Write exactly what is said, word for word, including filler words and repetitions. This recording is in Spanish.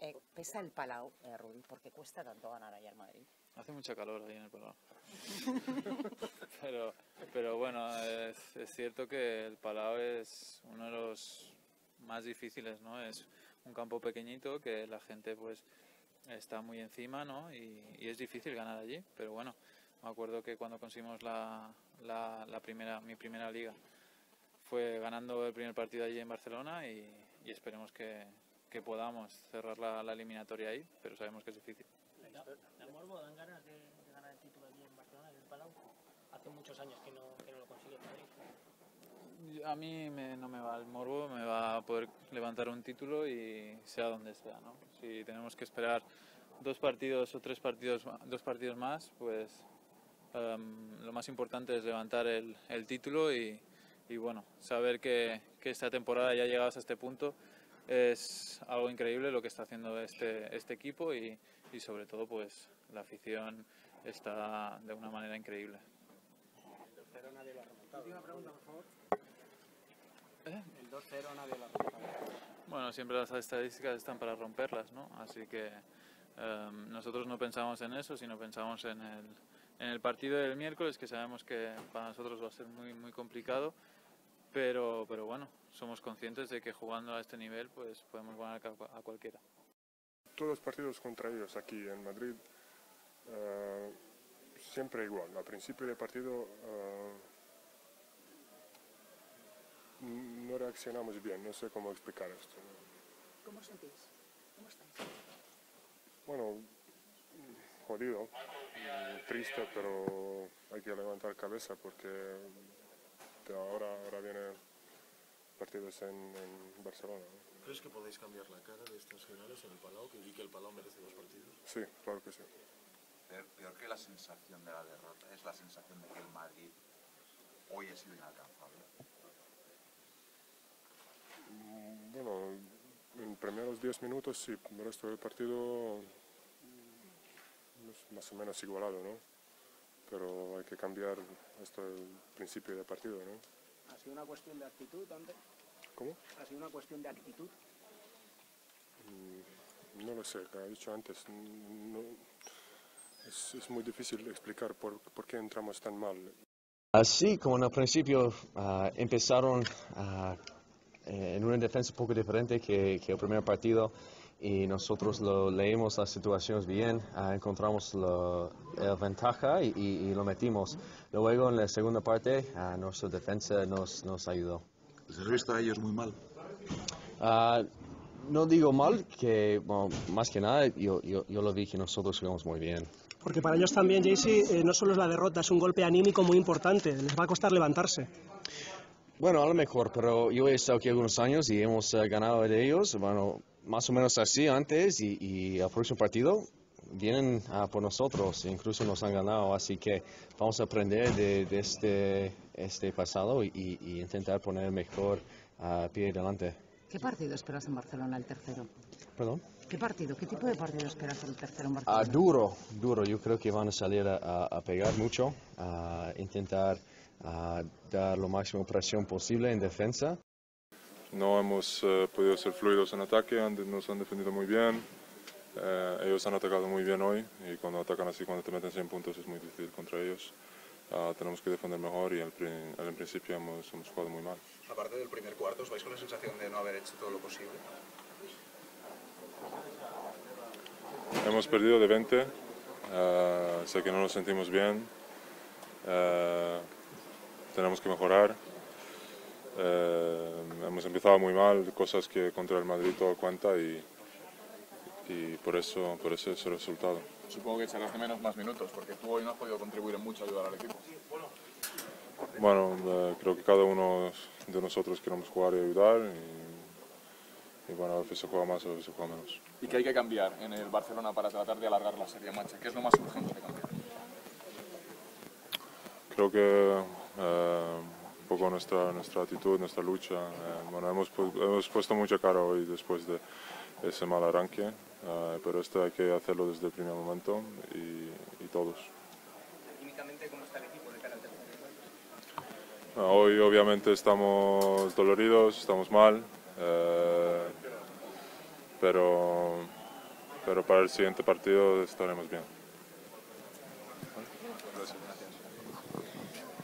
Eh, ¿Pesa el Palau, eh, Rudi? Porque cuesta tanto ganar allá en Madrid. Hace mucha calor ahí en el Palau. pero, pero bueno, es, es cierto que el Palau es uno de los más difíciles, ¿no? Es un campo pequeñito que la gente pues está muy encima, ¿no? Y, y es difícil ganar allí, pero bueno, me acuerdo que cuando conseguimos la, la, la primera, mi primera liga fue ganando el primer partido allí en Barcelona y, y esperemos que, que podamos cerrar la, la eliminatoria ahí, pero sabemos que es difícil. ¿El morbo dan ganas de, de ganar el título allí en Barcelona, en el Palau? Hace muchos años que no, que no lo consigue en Madrid. A mí me, no me va el morbo, me va a poder levantar un título y sea donde sea, ¿no? Si tenemos que esperar dos partidos o tres partidos, dos partidos más, pues um, lo más importante es levantar el, el título y, y bueno, saber que, que esta temporada ya llegados a este punto es algo increíble lo que está haciendo este, este equipo y, y sobre todo pues la afición está de una manera increíble. El dos cero nadie lo ha remontado. Última pregunta, por favor. ¿Eh? El dos cero nadie lo ha remontado. Bueno, siempre las estadísticas están para romperlas, ¿no? Así que eh, nosotros no pensamos en eso, sino pensamos en el, en el partido del miércoles, que sabemos que para nosotros va a ser muy, muy complicado, pero, pero bueno, somos conscientes de que jugando a este nivel pues podemos ganar a cualquiera. Todos los partidos contra ellos aquí en Madrid, uh, siempre igual. Al principio del partido uh, no reaccionamos bien, no sé cómo explicar esto. ¿Cómo os sentís? ¿Cómo estáis? Bueno, jodido, triste, pero hay que levantar cabeza porque de ahora, ahora vienen partidos en, en Barcelona, ¿no? ¿Crees que podéis cambiar la cara de estos finales en el Palau, que vi que el Palau merece dos partidos? Sí, claro que sí. Peor, peor que la sensación de la derrota es la sensación de que el Madrid hoy ha sido inalcanzable. Bueno, en primeros diez minutos sí, el resto del partido es más o menos igualado, ¿no? Pero hay que cambiar esto el principio del partido, ¿no? ¿Ha sido una cuestión de actitud antes? ¿Cómo? ¿Ha sido una cuestión de actitud? No lo sé, como he dicho antes, no, es, es muy difícil explicar por, por qué entramos tan mal. Así como en el principio uh, empezaron uh, en una defensa un poco diferente que, que el primer partido y nosotros lo leímos las situaciones bien, uh, encontramos la, la ventaja y, y, y lo metimos. Luego en la segunda parte uh, nuestra defensa nos, nos ayudó. ¿Les has visto a ellos muy mal? Uh, no digo mal, que bueno, más que nada yo, yo, yo lo vi que nosotros jugamos muy bien. Porque para ellos también, Jaycee, eh, no solo es la derrota, es un golpe anímico muy importante, les va a costar levantarse. Bueno, a lo mejor, pero yo he estado aquí algunos años y hemos uh, ganado de ellos, bueno, más o menos así antes y, y el próximo partido vienen uh, por nosotros, incluso nos han ganado, así que vamos a aprender de, de este, este pasado y, y, y intentar poner mejor uh, pie adelante. ¿Qué partido esperas en Barcelona, el tercero? ¿Perdón? ¿Qué partido? ¿Qué tipo de partido esperas el tercero en Barcelona? Uh, duro, duro. Yo creo que van a salir a, a, a pegar mucho, a intentar a dar lo máximo presión posible en defensa. No hemos uh, podido ser fluidos en ataque, han, nos han defendido muy bien. Uh, ellos han atacado muy bien hoy y cuando atacan así, cuando te meten cien puntos es muy difícil contra ellos. Uh, tenemos que defender mejor y al, al principio hemos, hemos jugado muy mal. Aparte del primer cuarto, ¿os vais con la sensación de no haber hecho todo lo posible? Hemos perdido de veinte, uh, sé que no nos sentimos bien, uh, tenemos que mejorar. Uh, hemos empezado muy mal, cosas que contra el Madrid todo cuenta y, y por eso por eso es el resultado. Supongo que echarás de menos más minutos, porque tú hoy no has podido contribuir en mucho a ayudar al equipo. Bueno, uh, creo que cada uno de nosotros queremos jugar y ayudar y, y bueno, a veces se juega más, a veces se juega menos. ¿Y qué hay que cambiar en el Barcelona para tratar de alargar la serie, Macha? ¿Qué es lo más urgente de cambiar? Creo que uh, un poco nuestra, nuestra actitud, nuestra lucha. Uh, bueno, hemos, hemos puesto mucha cara hoy después de ese mal arranque, uh, pero esto hay que hacerlo desde el primer momento y, y todos. Químicamente, ¿cómo está el equipo de cara al tercer encuentro? Uh, hoy obviamente estamos doloridos, estamos mal. Uh, pero pero para el siguiente partido estaremos bien. Gracias.